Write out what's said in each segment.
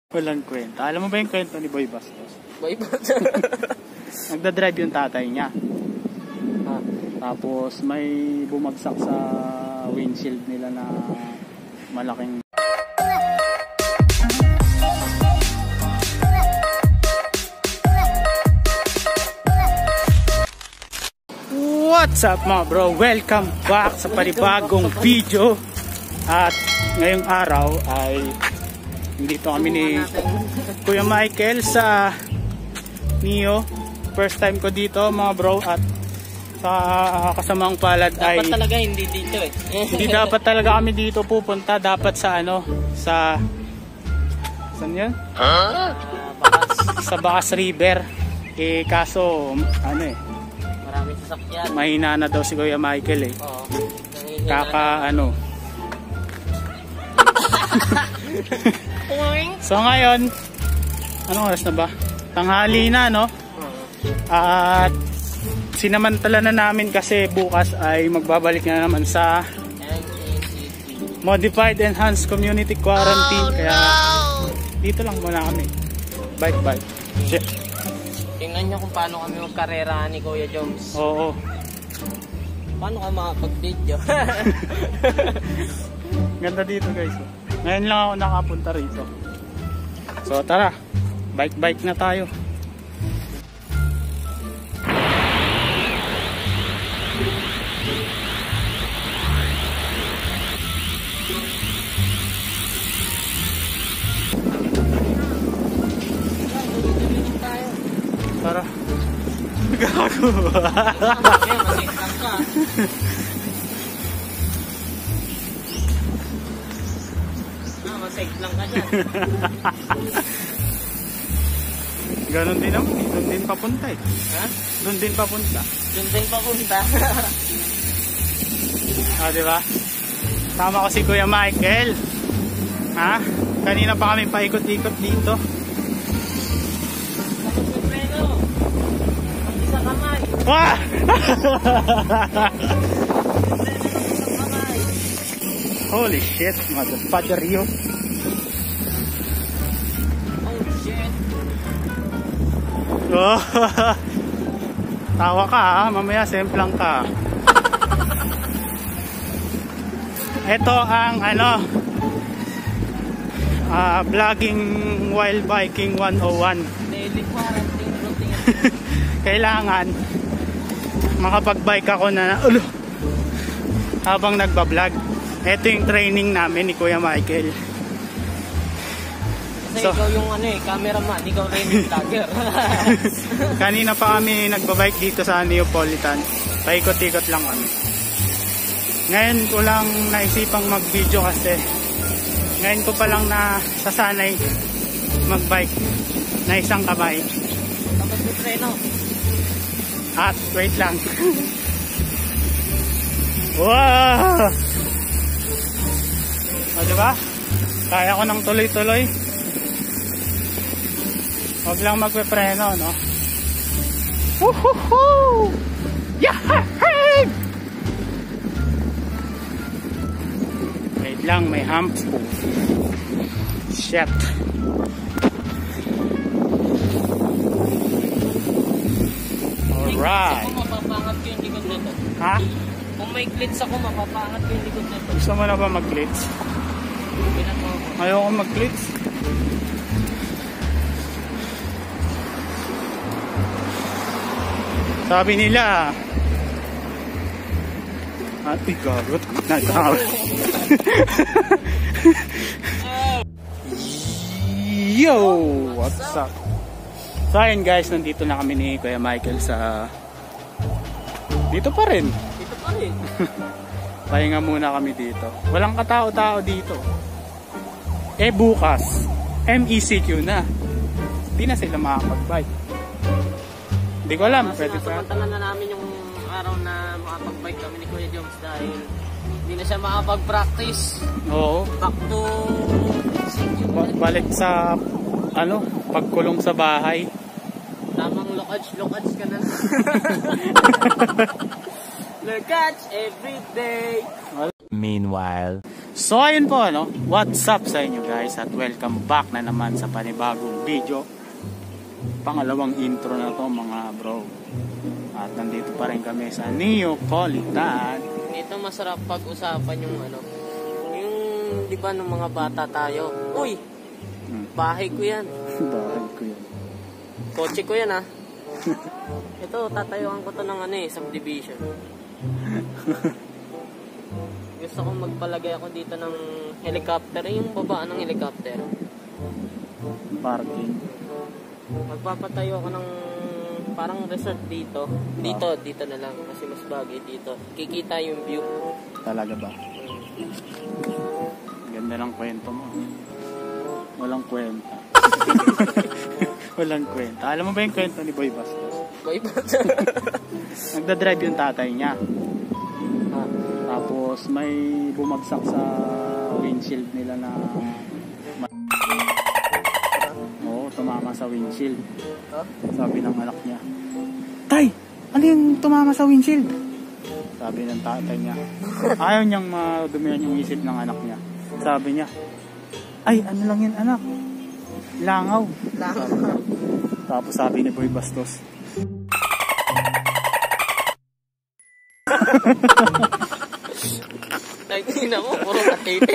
Walang kwenta. Alam mo ba yung kwento ni Boy Bastos? Boy Bastos? Nagdadrive yung tatay niya. Tapos may bumagsak sa windshield nila na malaking... What's up mga bro? Welcome back sa panibagong video. At ngayong araw ay dito kami ni Kuya Michael sa Neo. First time ko dito mga bro. At sa kasamaang palad ay dapat talaga hindi dito eh. Hindi dapat talaga kami dito pupunta. Dapat sa ano, sa saan yan? Sa Bacas River. Eh kaso ano eh, maraming sasakyan. mahina na daw si Kuya Michael eh. Oo. Kaka ano. So ngayon, anong oras na ba? Tanghali na, no? At sinamantala na namin kasi bukas ay magbabalik na naman sa Modified Enhanced Community Quarantine. Kaya dito lang muna kami. Bye. Shit. Tingnan nyo kung paano kami magkarera ni Kuya Jones. Oo. Paano ka makapag-video? Ganda dito guys. Ngayon lang ako nakapunta rito. So tara, bike na tayo. Tara. Gago. Masikang ka. Masik lang ka dyan. Ganon din naman. Doon din papunta eh. Ha? Doon din papunta. Doon din papunta. Diba? Tama ko si Kuya Michael. Ha? Kanina pa kami paikot-ikot dito. Preno. Isa kamay. Wah! Holy shit, motherfucker you. Oh shit. Oh, tawa ka ha, mamaya semplang ka. Ito ang ano, vlogging while biking 101. Daily quarantine routine. Kailangan makapag-bike ako na habang nagbablog. Ito yung training namin ni Kuya Michael. Kasi ikaw yung ano eh, cameraman, ikaw rin yung vlogger. Kanina pa kami nagbabike dito sa Neapolitan. Paikot-ikot lang kami. Ngayon ko lang naisipang mag-video kasi ngayon ko pa lang na sasanay mag-bike na isang kamay. Tapos may preno. At wait lang. Wow! O diba? Kaya ko ng tuloy-tuloy. Huwag lang magpe-preno, no? Woohoo! Yahoo! Wait lang, may humps po. Shit. Alright. Kung mapapangat ko yung likod nito. Ha? Kung may glitch ako, mapapangat ko yung likod nito. Gusto mo na ba mag-glitch? Pinat mo ako. Ayoko mag-glitch. Sabi nila ati gagot nagkakaw. Yo, what's up? So ayun guys, nandito na kami ni Kuya Michael sa dito pa rin. Dito pa rin. Pahinga muna kami dito. Walang katao-tao dito. Eh bukas MECQ na. Hindi na sila makakapag-bike. Hindi ko alam. Pwede pa. Nasamantalan na namin yung araw na makapag-bike kami ni Kuya Jones dahil hindi na siya makapag-practice. Oo. Back to CQ. Balik sa ano, pagkulong sa bahay. Tamang lokage ka na. Lokage every day. Meanwhile. So ayun po ano, what's up sa inyo guys at welcome back na naman sa panibagong video. Pangalawang intro na to mga bro. At nandito pa rin kami sa Neapolitan. Dito masarap pag-usapan yung ano, yung di ba nung mga bata tayo. Uy, bahay ko yan. Bahay ko yan. Kotse ko yan ah. Ito, tatayuan ko to ng ano subdivision. Gusto kong magpalagay ako dito ng helicopter, yung baba ng helicopter. Parking. Magpapatayo ako ng parang resort dito. Dito na lang kasi mas bagay dito. Kikita yung view. Talaga ba? Ganda ng kwento mo. Walang kwenta. Walang kwenta. Alam mo ba yung kwento ni Boy Bastos? Boy Bastos? Nagdadrive yung tatay niya. Tapos may bumagsak sa windshield nila na tumama sa windshield. Sabi ng anak niya, "Tay, ano yung tumama sa windshield?" Sabi ng tatay niya. Ayaw niyang madumihan yung isip ng anak niya. Sabi niya, "Ay, ano lang yan anak? Langaw." Tapos sabi ni Boy Bastos, "Ay, tina mo, puro katete."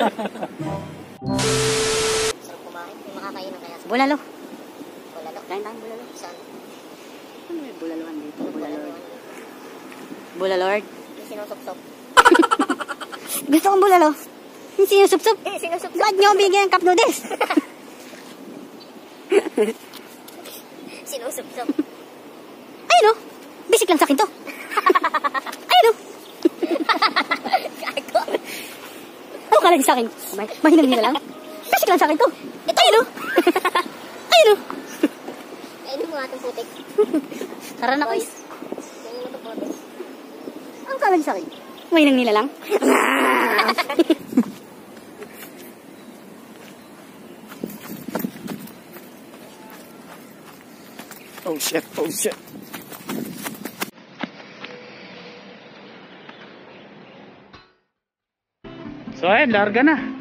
Sarap kumain. May makakain ng kaya. Bulalo. Bulalo. Kain tayo bulalo. Saan? Ano may bulaluan dito? Bulalord. Bulalord? Yung sinusupsop. Gusto kong bulalo. Yung sinusupsup. Sinusupsop. Ba't niyo bigyan ng cup noodles? Sinusupsop. Ayun o. Basic lang sa akin to. Ayun o. Gago. Ano ka lang sa akin? Mahinang nila lang. Basic lang sa akin to. Ito ayun o. Ayun o. Kainin mo nga itong putik. Tara na guys. Kainin mo itong putik. Ano ka lang sa akin? Mahinang nila lang. "Oh shit, oh shit." So ayun, larga na.